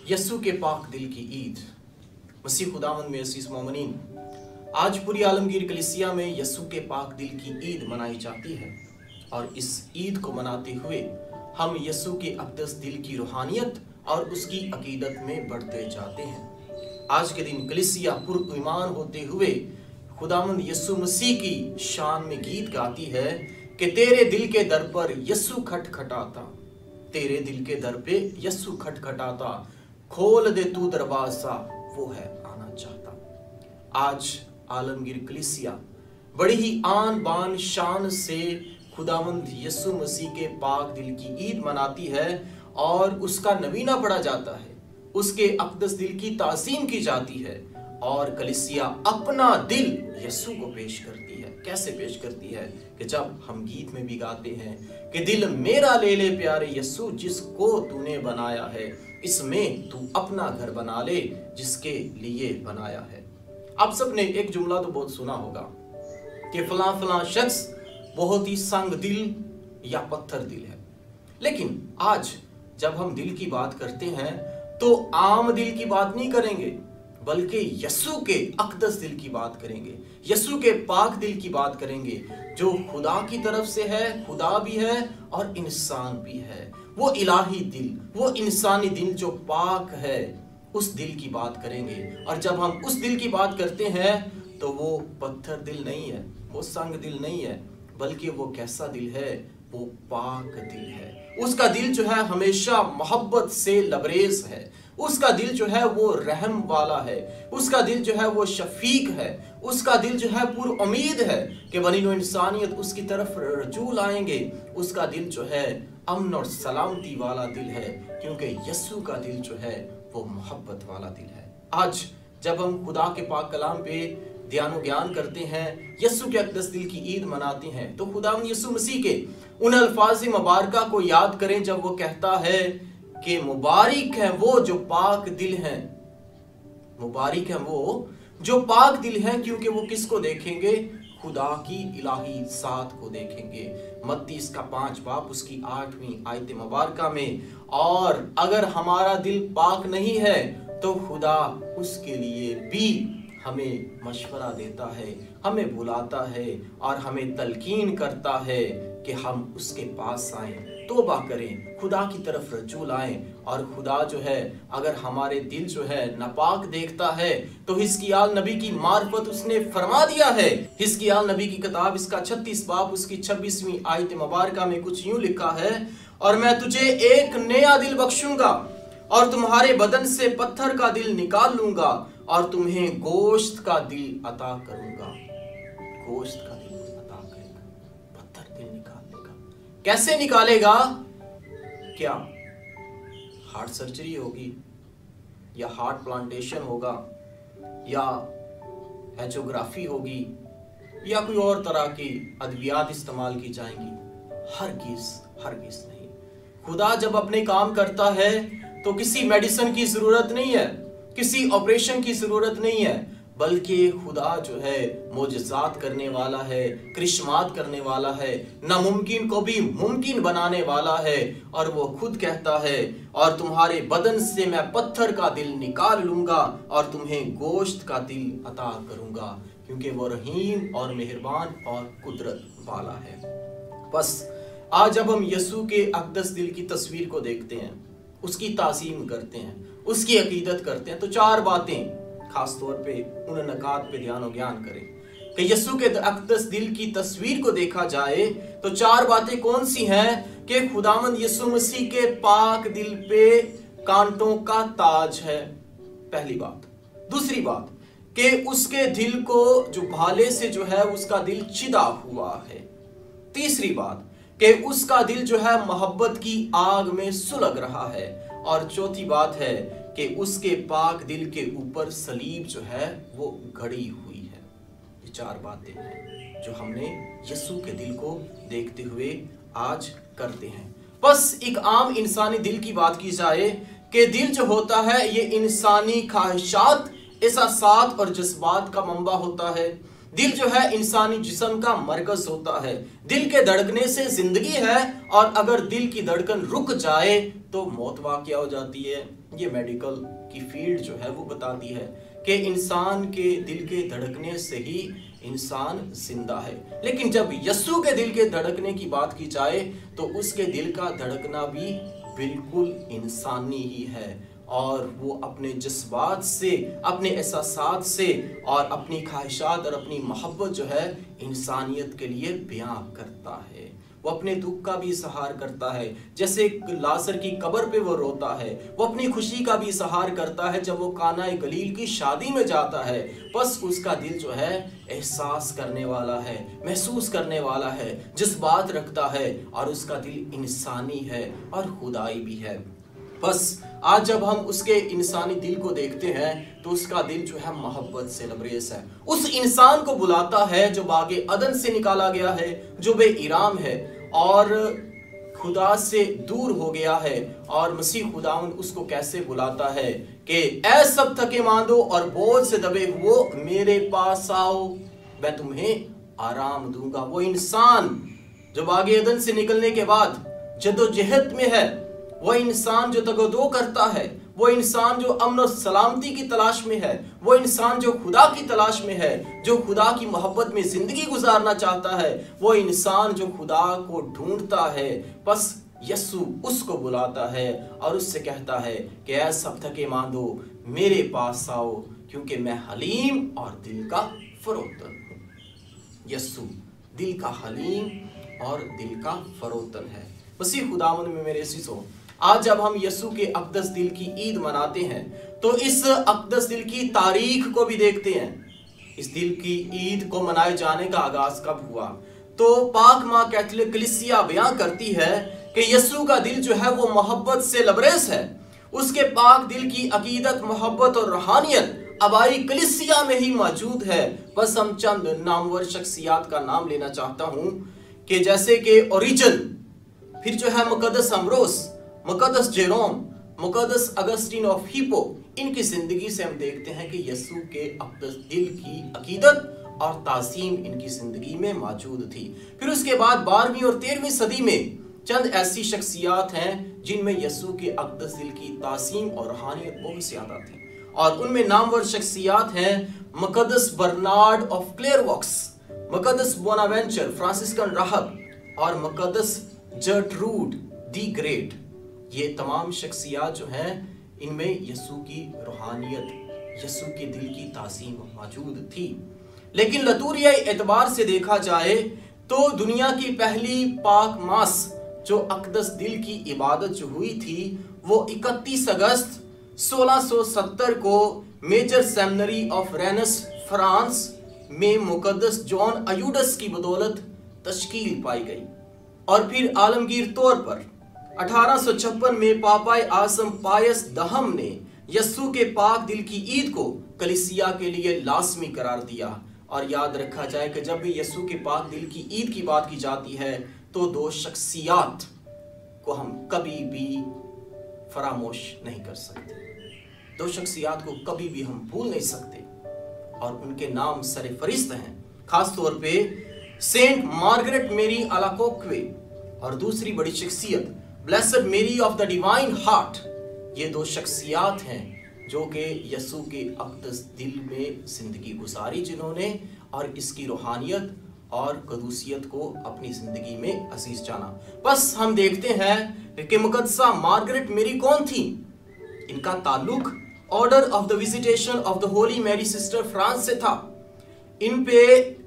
यस्सु के पाक दिल की ईद। मसीह खुदावंद में असीस मोमिनीन, आज पूरी आलमगीर कलीसिया में यस्सु के पाक दिल की ईद मनाई जाती है और इस ईद को मनाते हुए हम यस्सु के अक़दस दिल की रूहानियत और उसकी अकीदत में बढ़ते जाते हैं। आज के दिन कलीसिया पुरईमान होते हुए खुदावंद यस्सु मसीह की शान में गीत गाती है कि तेरे दिल के दर पर यस्सु खटखटाता, तेरे दिल के दर पे यस्सु खटखटाता, खोल दे तू दरवाजा, वो है आना चाहता। आज आलमगीर कलीसिया बड़ी ही आन बान शान से खुदावंद यस्सु मसीह के पाक दिल की ईद मनाती है और उसका नवीना पढ़ा जाता है, उसके अक़दस दिल की ताज़ीम की जाती है और कलीसिया अपना दिल यस्सु को पेश करती है। कैसे पेश करती है कि जब हम गीत में भी गाते हैं कि दिल मेरा ले ले प्यारे यस्सु, जिसको तूने बनाया है, इसमें तू अपना घर बना ले जिसके लिए बनाया है। आप सबने एक जुमला तो बहुत सुना होगा कि फलां फलां शख्स बहुत ही संग दिल या पत्थर दिल है। लेकिन आज जब हम दिल की बात करते हैं तो आम दिल की बात नहीं करेंगे, बल्कि यस्सु के अक़दस दिल की बात करेंगे, यस्सु के पाक दिल की बात करेंगे, जो खुदा की तरफ से है, खुदा भी है और इंसान भी है। वो इलाही दिल, वो इंसानी दिल जो पाक है, उस दिल की बात करेंगे। और जब हम उस दिल की बात करते हैं तो वो पत्थर दिल नहीं है, वो संग दिल नहीं है, बल्कि वो कैसा दिल है? वो पाक दिल है। उसका दिल जो है हमेशा मोहब्बत से लबरेज है, उसका दिल जो है वो रहम वाला है, उसका दिल जो है वो शफीक है, उसका दिल जो है पूरी उम्मीद है कि बनीनो इंसानियत उसकी तरफ रजू लाएंगे। उसका दिल जो है अमन और सलामती वाला दिल है, क्योंकि यस्सु का दिल जो है वो मोहब्बत वाला दिल है। आज जब हम खुदा के पाक कलाम पे ध्यान ज्ञान करते हैं, यस्सु के अक़दस दिल की ईद मनाते हैं, तो खुदावंद यस्सु मसीह के उन अल्फाज मुबारका को याद करें जब वो कहता है कि मुबारक है वो जो पाक दिल हैं, मुबारक है वो जो पाक दिल हैं, क्योंकि वो किसको देखेंगे? खुदा की इलाही ज़ात को देखेंगे। मत्ती इसका 5 बाब उसकी 8वीं आयत मुबारका में। और अगर हमारा दिल पाक नहीं है तो खुदा उसके लिए भी हमें मशवरा देता है, हमें बुलाता है और हमें तलकीन करता है कि हम उसके पास आएं, तौबा करें, खुदा की तरफ रजू लाएं। और खुदा जो है अगर हमारे दिल जो है नापाक देखता है तो हिजकिय्याह नबी की मार्फत उसने फरमा दिया है। हिजकिय्याह नबी की किताब इसका 36 बाब उसकी 26वीं आयत मुबारका में कुछ यूं लिखा है, और मैं तुझे एक नया दिल बख्शूंगा और तुम्हारे बदन से पत्थर का दिल निकाल लूंगा और तुम्हें गोश्त का दिल अता करूंगा। गोश्त का दिल अता करेगा, पत्थर दिल निकाल लेगा। कैसे निकालेगा? क्या हार्ट सर्जरी होगी या हार्ट प्लांटेशन होगा या एंजियोग्राफी होगी या कोई और तरह की अद्वियात इस्तेमाल की जाएंगी? हरगिज़ नहीं। खुदा जब अपने काम करता है तो किसी मेडिसिन की जरूरत नहीं है, किसी ऑपरेशन की जरूरत नहीं है, बल्कि खुदा जो है मोजज़ात करने वाला है, करिश्मात करने वाला है, नामुमकिन को भी मुमकिन बनाने वाला है। और वो खुद कहता है, और तुम्हारे बदन से मैं पत्थर का दिल निकाल लूंगा और तुम्हें गोश्त का दिल अता करूंगा, क्योंकि वो रहीम और मेहरबान और कुदरत वाला है। बस आज जब हम यस्सु के अक़दस दिल की तस्वीर को देखते हैं, उसकी ताज़ीम करते हैं, उसकी अकीदत करते हैं, तो 4 बातें खास तौर पे उन नकात पे ध्यान और ज्ञान करें कि यस्सु के अक़दस दिल की तस्वीर को देखा जाए तो 4 बातें कौन सी हैं कि खुदावंद यस्सु मसीह के पाक दिल पे कांटों का ताज है, पहली बात। दूसरी बात कि उसके दिल को जो भाले से जो है उसका दिल चिदा हुआ है। तीसरी बात कि उसका दिल जो है मोहब्बत की आग में सुलग रहा है। और चौथी बात है कि उसके पाक दिल के ऊपर सलीब जो है वो गड़ी हुई है। ये 4 बातें हैं जो हमने यस्सु के दिल को देखते हुए आज करते हैं। बस एक आम इंसानी दिल की बात की जाए कि दिल जो होता है ये इंसानी ख्वाहिशात, एहसासात और जज्बात का मंबा होता है। दिल जो है इंसानी जिस्म का मरकज होता है। दिल के धड़कने से जिंदगी है, और अगर दिल की धड़कन रुक जाए तो मौत वाक़या हो जाती है। ये मेडिकल की फील्ड जो है वो बताती है कि इंसान के दिल के धड़कने से ही इंसान जिंदा है। लेकिन जब यीशु के दिल के धड़कने की बात की जाए तो उसके दिल का धड़कना भी बिल्कुल इंसानी ही है, और वो अपने जज्बात से, अपने एहसासात से और अपनी ख्वाहिशात और अपनी मोहब्बत जो है इंसानियत के लिए बयां करता है। वो अपने दुख का भी इजहार करता है, जैसे लाजर की कब्र पे वो रोता है। वो अपनी खुशी का भी इजहार करता है जब वो काना गलील की शादी में जाता है। बस उसका दिल जो है एहसास करने वाला है, महसूस करने वाला है, जज्बात रखता है, और उसका दिल इंसानी है और खुदाई भी है। बस आज जब हम उसके इंसानी दिल को देखते हैं तो उसका दिल जो है मोहब्बत से लबरेज है। उस इंसान को बुलाता है जो बागे अदन से निकाला गया है, जो बेइराम है और खुदा से दूर हो गया है। और मसीह खुदावंद उसको कैसे बुलाता है कि ऐ सब थके मांदो और बोझ से दबे हुओ मेरे पास आओ, मैं तुम्हें आराम दूंगा। वो इंसान जो बागे अदन से निकलने के बाद जद्दोजहद में है, वो इंसान जो तगदो करता है, वो इंसान जो अमन और सलामती की तलाश में है, वो इंसान जो खुदा की तलाश में है, जो खुदा की मोहब्बत में जिंदगी गुजारना चाहता है, वो इंसान जो खुदा को ढूंढता है, बस यीशु उसको बुलाता है और उससे कहता है कि ऐ सब थके मांदो मेरे पास आओ, क्योंकि मैं हलीम और दिल का फरोतन हूं। यीशु दिल का हलीम और दिल का फरोतन है। मसीह खुदावंद में मेरे अज़ीज़ों, आज जब हम यीशु के अक़दस दिल की ईद मनाते हैं तो इस अक़दस दिल की तारीख को भी देखते हैं। इस दिल की ईद को मनाए जाने का आगाज कब हुआ? तो पाक माँ कैथोलिक कलीसिया बयां करती है कि यीशु का दिल जो है वो मोहब्बत से लबरेज है। उसके पाक दिल की अकीदत, मोहब्बत और रूहानियत आबाई कलीसिया में ही मौजूद है। बस हम चंद नामवर शख्सियात का नाम लेना चाहता हूं कि जैसे कि ओरिजिन, फिर जो है मुकद्दस अम्ब्रोस, मुकद्दस जेरोम, मुकद्दस अगस्टीन ऑफ हिप्पो। इनकी जिंदगी से हम देखते हैं कि यीशु के अक़दस दिल की अकीदत और ताज़ीम इनकी जिंदगी में मौजूद थी। फिर उसके बाद 12वीं और 13वीं सदी में चंद ऐसी शख्सियात हैं जिनमें यीशु के अक़दस दिल की ताज़ीम और रूहानियत बहुत ज्यादा थी, और उनमें नामवर शख्सियात हैं मुकद्दस बर्नार्ड ऑफ क्लेयरवॉक्स, मुकद्दस बोनावेंचर फ्रांसिस्कन राहब और मुकद्दस जर्ट्रूड दी ग्रेट। ये तमाम शख्सियात जो हैं इनमें यीशु की रूहानियत, यीशु के दिल की ताज़ीम मौजूद थी। लेकिन लतूरियाई एतबार से देखा जाए तो दुनिया की पहली पाक मास जो अक़दस दिल की इबादत जो हुई थी वो 31 अगस्त 1670 को major seminary of Rennes France में मुकद्दस जॉन अयूडस की बदौलत तश्कील पाई गई। और फिर आलमगीर तौर पर 1856 में पापाए आज़म पायस दहम ने यीशु के पाक दिल की ईद को कलीसिया के लिए लाजमी करार दिया। और याद रखा जाए कि जब भी यीशु के पाक दिल की ईद की बात की जाती है तो दो शख्सियात को हम कभी भी फरामोश नहीं कर सकते, दो शख्सियात को कभी भी हम भूल नहीं सकते, और उनके नाम सरे फरिश्त हैं। खास तौर पे सेंट मार्गरेट मेरी अलाकोक्वे और दूसरी बड़ी शख्सियत ब्लेसड मेरी ऑफ द डिवाइन हार्ट। ये दो शख्सियात हैं जो कि यीशु के अक़दस दिल में जिंदगी गुजारी जिन्होंने, और इसकी रूहानियत और कदूसियत को अपनी जिंदगी में अजीज जाना। बस हम देखते हैं कि मुकद्दसा मार्गरेट मेरी कौन थी। इनका ताल्लुक order of the Visitation of the Holy Mary sister France से था। इन पे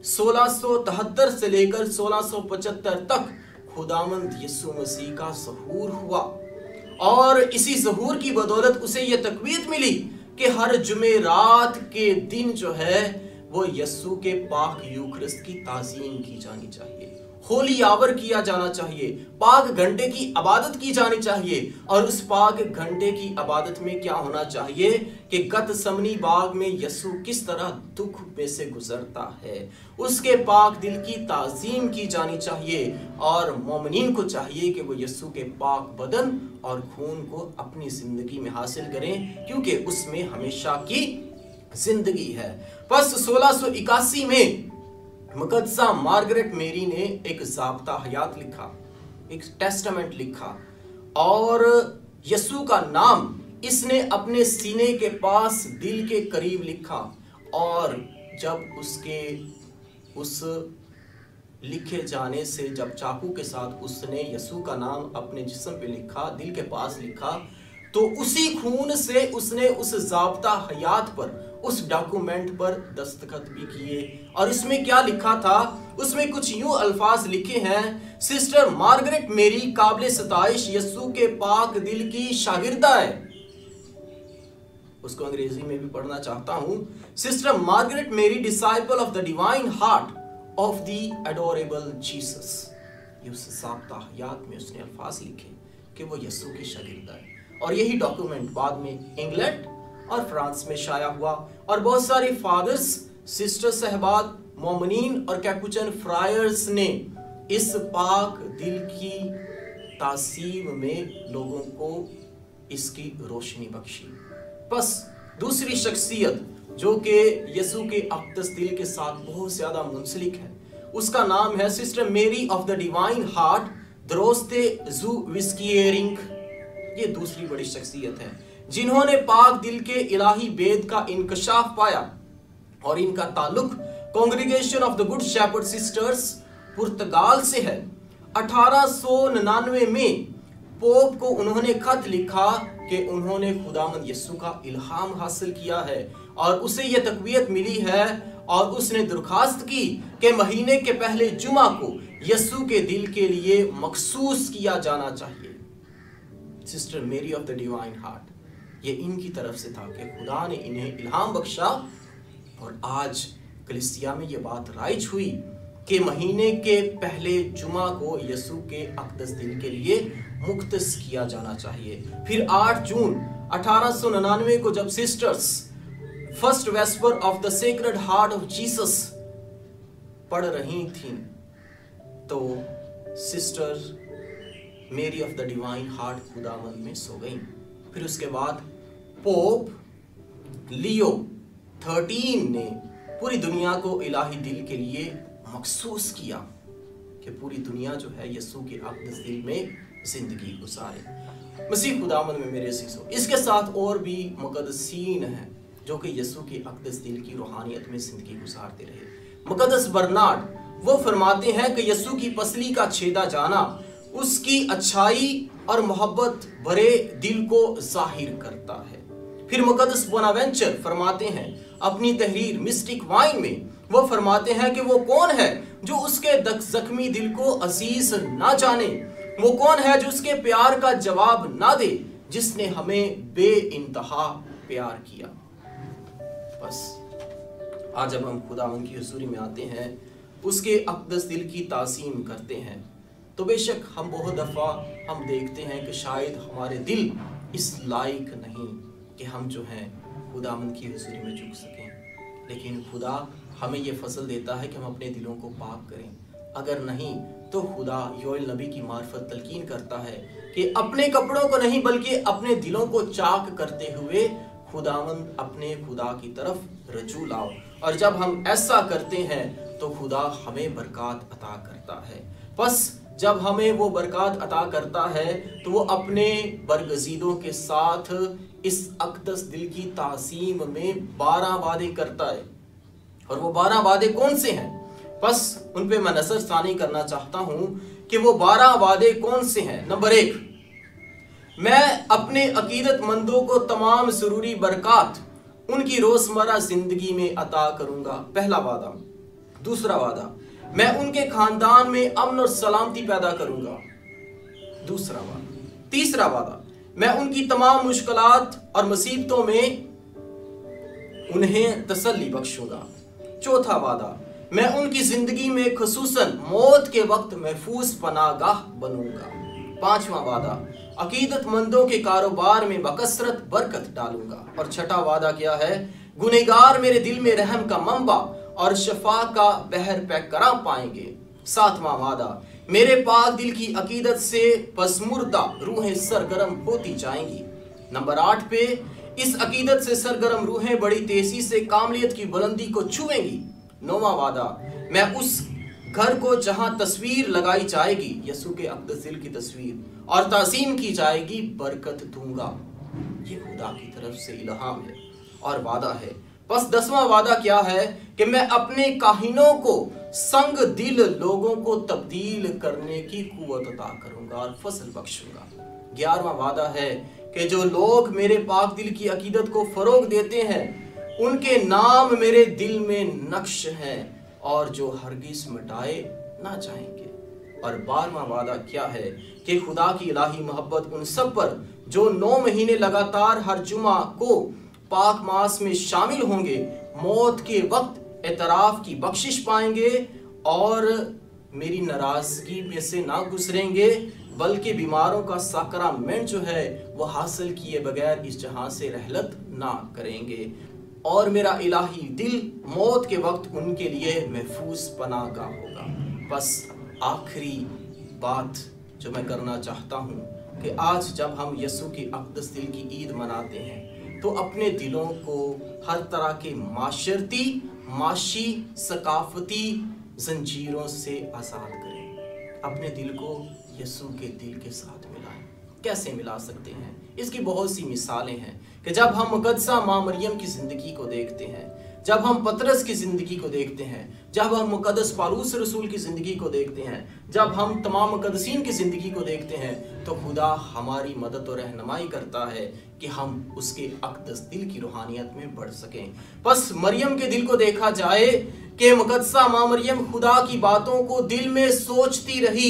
1673 से लेकर 1675 तक खुदावंद यीशु मसीह का ज़हूर हुआ, और इसी ज़हूर की बदौलत उसे यह तकवीत मिली कि हर जुमेरात के दिन जो है वो यीशु के पाक यूखरिस्त की ताज़ीम की जानी चाहिए, होली आवर किया जाना चाहिए, पाक घंटे की इबादत की जानी चाहिए। और उस पाक घंटे की इबादत में क्या होना चाहिए कि गतसमनी बाग में यीशु किस तरह दुख में से गुजरता है, उसके पाक दिल की ताज़ीम की जानी चाहिए। और मोमिनीन को चाहिए कि वो यीशु के पाक बदन और खून को अपनी जिंदगी में हासिल करें, क्योंकि उसमें हमेशा की जिंदगी है। बस 1681 में मुकद्दसा मार्गरेट मेरी ने एक ज़ाब्ता हयात लिखा, एक टेस्टामेंट लिखा, और यीशु का नाम اس نے اپنے سینے کے پاس دل کے قریب لکھا، اور جب اس لکھے جانے سے جب چاقو کے ساتھ اس نے یسوع کا نام اپنے جسم پہ لکھا، دل کے پاس لکھا، تو اسی خون سے اس نے اس ضابطہ حیات پر، اس ڈاکومنٹ پر دستخط بھی کیے۔ اور اس میں کیا لکھا تھا؟ اس میں کچھ یوں الفاظ لکھے ہیں: سسٹر مارگریٹ میری قابل ستائش یسوع کے پاک دل کی شاگردہ ہے۔ اس کو انگریزی میں بھی پڑھنا چاہتا ہوں۔ Sister Margaret Mary disciple of the divine heart of the adorable Jesus. یہ اس ضابطہ حیات میں اس نے الفاظ لکھے کہ وہ یسوع کی شاگردہ ہے۔ اور یہی ڈاکومنٹ بعد میں انگلینڈ اور فرانس میں شائع ہوا، اور بہت سارے فادرز، سسٹر صاحبات، مومنین اور کیپوچن فرائرز نے اس پاک دل کی تعظیم میں لوگوں کو اس کی روشنی بخشی۔ بس دوسری شخصیت جو کہ یسوع کے اقدس دل کے ساتھ بہت زیادہ منسلک ہے، اس کا نام ہے sister Mary of the divine heart Droste zu Vischering. یہ دوسری بڑی شخصیت ہے جنہوں نے پاک دل کے الہی بید کا انکشاف پایا، اور ان کا تعلق congregation of the Good Shepherd sisters Portugal سے ہے۔ 1899 میں پوپ کو انہوں نے خط لکھا کہ انہوں نے خداوند یسوع کا الہام حاصل کیا ہے، اور اسے یہ تقویت ملی ہے، اور اس نے درخواست کی کہ مہینے کے پہلے جمعہ کو یسوع کے دل کے لیے مخصوص کیا جانا چاہیے۔ Sister Mary of the divine heart, یہ ان کی طرف سے تھا کہ خدا نے انہیں الہام بخشا، اور آج کلیسیا میں یہ بات رائج ہوئی کہ مہینے کے پہلے جمعہ کو یسوع کے اقدس دل کے لیے مختص کیا جانا چاہیے۔ پھر 8 جون 1899 کو جب sisters first vespers of the sacred heart of Jesus پڑھ رہی تھیں، تو sister Mary of the divine heart خداوند میں سو گئیں۔ پھر اس کے بعد پوپ لیو 13 نے پوری دنیا کو الہی دل کے لیے مخصوص کیا کہ پوری دنیا جو ہے یسوع کے اقدس دل میں زندگی گزارے۔ مسیح خداوند میں میرے عزیزو، اس کے ساتھ اور بھی مقدسین ہیں جو کہ یسوع کے اقدس دل کی روحانیت میں زندگی گزارتے رہے۔ مقدس برنارڈ وہ فرماتے ہیں کہ یسوع کی پسلی کا چھیدا جانا اس کی اچھائی اور محبت بھرے دل کو ظاہر کرتا ہے۔ پھر مقدس بوناوینچر فرماتے ہیں اپنی تحریر مسٹک وائن میں، وہ فرماتے ہیں کہ وہ کون ہے جو اس کے زخمی دل کو عزیز نہ جانے، وہ کون ہے جو اس کے پیار کا جواب نہ دے، جس نے ہمیں بے انتہا پیار کیا۔ بس آج جب ہم خداوند کی حضوری میں آتے ہیں، اس کے اقدس دل کی تعظیم کرتے ہیں، تو بے شک ہم بہت دفعہ ہم دیکھتے ہیں کہ شاید ہمارے دل اس لائق نہیں کہ ہم جو ہیں خداوند کی حضوری میں جھک سکیں، لیکن خدا ہمیں یہ فضل دیتا ہے کہ ہم اپنے دلوں کو پاک کریں۔ اگر نہیں تو خدا یوئیل نبی کی معرفت تلقین کرتا ہے کہ اپنے کپڑوں کو نہیں بلکہ اپنے دلوں کو چاک کرتے ہوئے خداوند اپنے خدا کی طرف رجوع لاؤ، اور جب ہم ایسا کرتے ہیں تو خدا ہمیں برکات عطا کرتا ہے۔ پس جب ہمیں وہ برکات عطا کرتا ہے تو وہ اپنے برگزیدوں کے ساتھ اس اقدس دل کی تعظیم میں 12 وعدے کرتا ہے، اور وہ 12 وعدے کون سے ہیں؟ بس ان پہ میں نظر ثانی کرنا چاہتا ہوں کہ وہ 12 وعدے کون سے ہیں۔ نمبر 1، میں اپنے عقیدت مندوں کو تمام ضروری برکات ان کی روزمرہ زندگی میں عطا کروں گا، پہلا وعدہ۔ دوسرا وعدہ، میں ان کے خاندان میں امن اور سلامتی پیدا کروں گا، دوسرا وعدہ۔ تیسرا وعدہ، میں ان کی تمام مشکلات اور مصیبتوں میں انہیں تسلی بخشوں گا، چوتھا وعدہ، میں ان کی زندگی میں خصوصاً موت کے وقت محفوظ پناہ گاہ بنوں گا، پانچواں وعدہ، عقیدت مندوں کے کاروبار میں بکثرت برکت ڈالوں گا، اور چھٹا وعدہ کیا ہے؟ گنہگار میرے دل میں رحم کا منبع اور شفا کا بحر پیکراں پائیں گے، ساتواں وعدہ، میرے پاک دل کی عقیدت سے پسمردہ روحیں سرگرم ہوتی جائیں گی۔ نمبر 8 پہ، اس عقیدت سے سرگرم روحیں بڑی تیزی سے کاملیت کی بلندی کو چھوئیں گی۔ نواں وعدہ، میں اس گھر کو جہاں تصویر لگائی جائے گی، یسوع کے اقدس دل کی تصویر، اور تعظیم کی جائے گی، برکت دوں گا۔ ये खुदा की तरफ से इल्हाम है और वादा है। बस 10वां वादा क्या है कि मैं अपने काहिनों को संग दिल लोगों को तब्दील करने की कुव्वत अता करूंगा और फसल बख्शूंगा। 11वां वादा है कि जो लोग मेरे पाक दिल की अकीदत को फरोग देते हैं उनके नाम मेरे दिल में नक्श हैं और जो हरगिज मिटाए ना जाएंगे। और 12वां वादा क्या है कि खुदा की इलाही मोहब्बत उन सब पर जो 9 महीने लगातार हर जुमा को पाक मास में शामिल होंगे, मौत के वक्त एतराफ की बख्शिश पाएंगे और मेरी नाराजगी में से ना गुजरेंगे, बल्कि बीमारों का साक्रामेंट जो है वो हासिल किए बगैर इस जहां से रहलत ना करेंगे और मेरा इलाही दिल मौत के वक्त उनके लिए महफूज पनाहगाह होगा। बस आखिरी बात जो मैं करना चाहता हूँ कि आज जब हम यसू की अक़दस दिल की ईद मनाते हैं तो अपने दिलों को हर तरह के माशरती, माशी, सकाफती जंजीरों से आज़ाद करें। अपने दिल को यसू के दिल के साथ मिलाएं। कैसे मिला सकते हैं? इसकी बहुत सी मिसालें हैं कि जब हम मुक़द्दसा माँ मरियम की ज़िंदगी को देखते हैं, जब हम पतरस की ज़िंदगी को देखते हैं, जब हम मुक़द्दस पौलुस रसूल की ज़िंदगी को देखते हैं, जब हम तमाम मुक़द्दसीन की ज़िंदगी को देखते हैं, तो खुदा हमारी मदद और रहनुमाई करता है कि हम उसके अक़दस दिल की रूहानियत में बढ़ सकें। बस मरियम के दिल को देखा जाए कि मुक़द्दसा माँ मरियम खुदा की बातों को दिल में सोचती रही।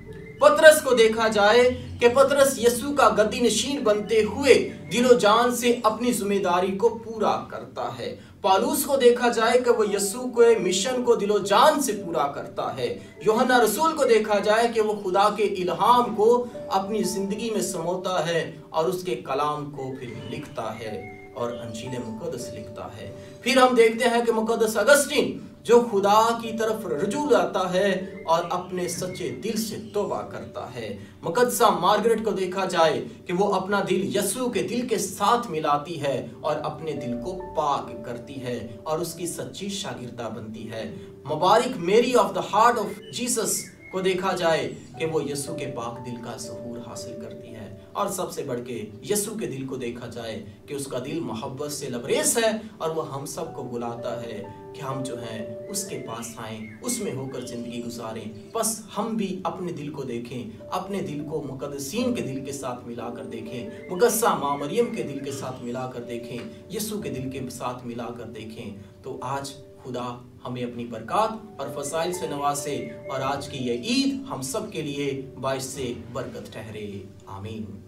पतरस को देखा जाए कि पतरस यसू का गद्दी नशीन बनते हुए दिलो जान से अपनी जिम्मेदारी को पूरा करता है। पौलुस को देखा जाए कि वो यसू के मिशन को दिलो जान से पूरा करता है। यूहन्ना रसूल को देखा जाए कि वो खुदा के इल्हाम को अपनी जिंदगी में समोता है और उसके कलाम को फिर लिखता है और अंजील मुक़द्दस लिखता है। फिर हम देखते हैं कि मुक़द्दस अगस्टीन जो खुदा की तरफ रुजू लाता है और अपने सच्चे दिल से तौबा करता है। मुक़द्दसा मार्गरेट को देखा जाए कि वो अपना दिल यसू के दिल के साथ मिलाती है और अपने दिल को पाक करती है और उसकी सच्ची शागिर्दा बनती है। मुबारक Mary of the heart of Jesus को देखा जाए कि वो यसू के पाक दिल का ज़हूर हासिल करती है। और सबसे बढ़ के यसू के दिल को देखा जाए कि उसका दिल मोहब्बत से लबरेज है और वो हम सब को बुलाता है कि हम जो हैं उसके पास आएं, उसमें होकर ज़िंदगी गुजारें। बस हम भी अपने दिल को देखें, अपने दिल को मुक़द्दसीन के दिल के साथ मिलाकर देखें, मुक़द्दसा माँ मरियम के दिल के साथ मिलाकर देखें, यसू के दिल के साथ मिलाकर देखें। तो आज खुदा हमें अपनी बरकत और फसाइल से नवाजे और आज की ये ईद हम सब के लिए बाइस से बरकत ठहरे। आमीन।